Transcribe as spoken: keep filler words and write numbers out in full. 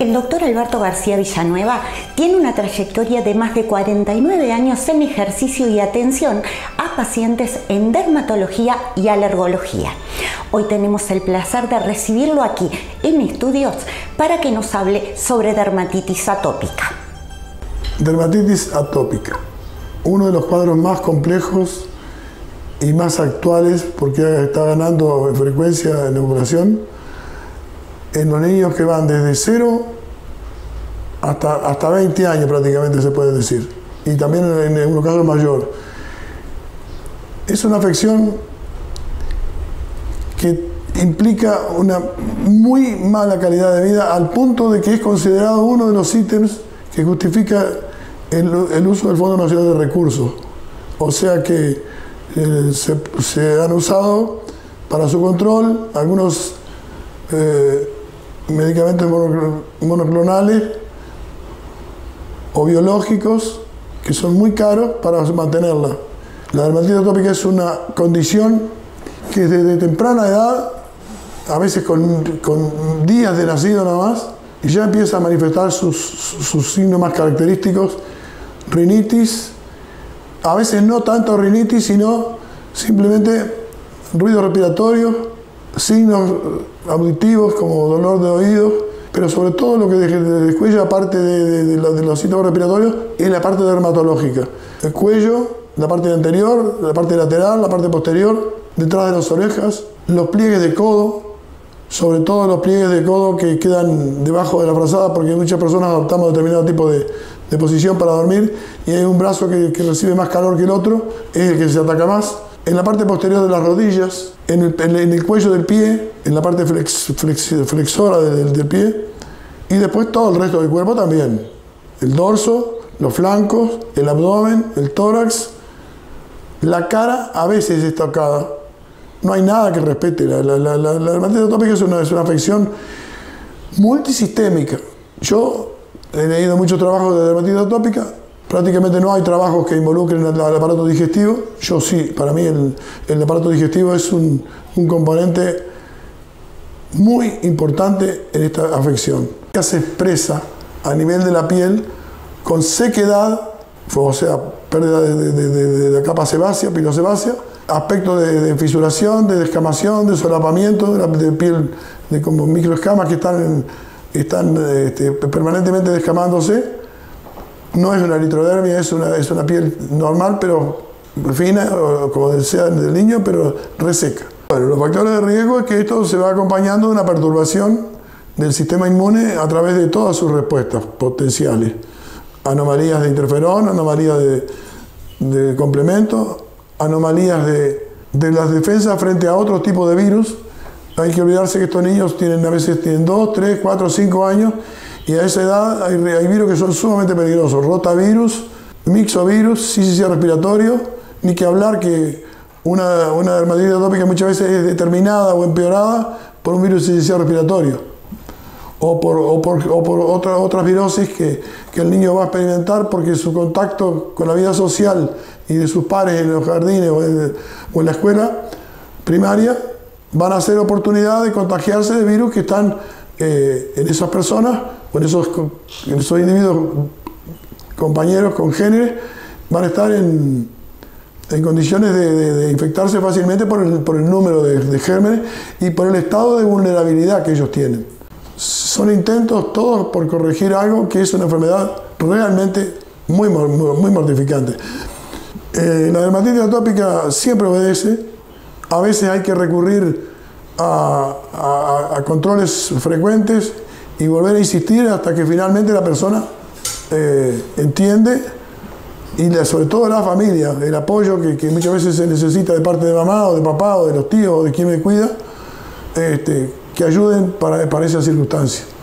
El doctor Alberto García Villanueva tiene una trayectoria de más de cuarenta y nueve años en ejercicio y atención a pacientes en dermatología y alergología. Hoy tenemos el placer de recibirlo aquí en estudios para que nos hable sobre dermatitis atópica. Dermatitis atópica, uno de los cuadros más complejos y más actuales porque está ganando en frecuencia en la población en los niños que van desde cero hasta, hasta veinte años prácticamente se puede decir, y también en, en un caso mayor. Es una afección que implica una muy mala calidad de vida al punto de que es considerado uno de los ítems que justifica el, el uso del Fondo Nacional de Recursos. O sea que eh, se, se han usado para su control algunos eh, medicamentos monoclonales o biológicos que son muy caros para mantenerla. La dermatitis atópica es una condición que desde temprana edad, a veces con, con días de nacido nada más, y ya empieza a manifestar sus, sus signos más característicos: rinitis, a veces no tanto rinitis, sino simplemente ruido respiratorio, signos auditivos como dolor de oídos, pero sobre todo lo que descuella, aparte de, de, de, los, de los síntomas respiratorios, es la parte dermatológica. El cuello, la parte anterior, la parte lateral, la parte posterior, detrás de las orejas, los pliegues de codo, sobre todo los pliegues de codo que quedan debajo de la frazada, porque muchas personas adoptamos determinado tipo de, de posición para dormir y hay un brazo que, que recibe más calor que el otro, es el que se ataca más. En la parte posterior de las rodillas, en el, en el cuello del pie, en la parte flex, flex, flexora del, del pie, y después todo el resto del cuerpo también. El dorso, los flancos, el abdomen, el tórax. La cara a veces es tocada. No hay nada que respete. La, la, la, la, la dermatitis atópica es una, es una afección multisistémica. Yo he leído muchos trabajos de dermatitis atópica. Prácticamente no hay trabajos que involucren al, al aparato digestivo. Yo sí, para mí el, el aparato digestivo es un, un componente muy importante en esta afección. Se expresa a nivel de la piel con sequedad, o sea, pérdida de, de, de, de, de la capa sebácea, pilosebácea, aspectos de, de fisuración, de descamación, de solapamiento, de, la, de piel, de como microescamas que están, en, están este, permanentemente descamándose. No es una eritrodermia, es una, es una piel normal, pero fina, como decía del niño, pero reseca. Bueno, los factores de riesgo es que esto se va acompañando de una perturbación del sistema inmune a través de todas sus respuestas potenciales. Anomalías de interferón, anomalías de, de complemento, anomalías de, de las defensas frente a otros tipos de virus. Hay que olvidarse que estos niños tienen, a veces tienen dos, tres, cuatro, cinco años, y a esa edad hay, hay virus que son sumamente peligrosos. Rotavirus, mixovirus, sincicial respiratorio, ni que hablar que una, una dermatitis atópica muchas veces es determinada o empeorada por un virus sincicial respiratorio o por, o por, o por otra, otras virosis que, que el niño va a experimentar porque su contacto con la vida social y de sus pares en los jardines o en, o en la escuela primaria van a ser oportunidad de contagiarse de virus que están eh, en esas personas o en esos, en esos individuos, compañeros, congéneres, van a estar en, en condiciones de, de, de infectarse fácilmente por el, por el número de, de gérmenes y por el estado de vulnerabilidad que ellos tienen. Son intentos todos por corregir algo que es una enfermedad realmente muy, muy, muy mortificante. Eh, la dermatitis atópica siempre obedece. A veces hay que recurrir a, a, a controles frecuentes y volver a insistir hasta que finalmente la persona eh, entiende, y la, sobre todo la familia, el apoyo que, que muchas veces se necesita de parte de mamá o de papá o de los tíos o de quien me cuida, este, que ayuden para, para esa circunstancia.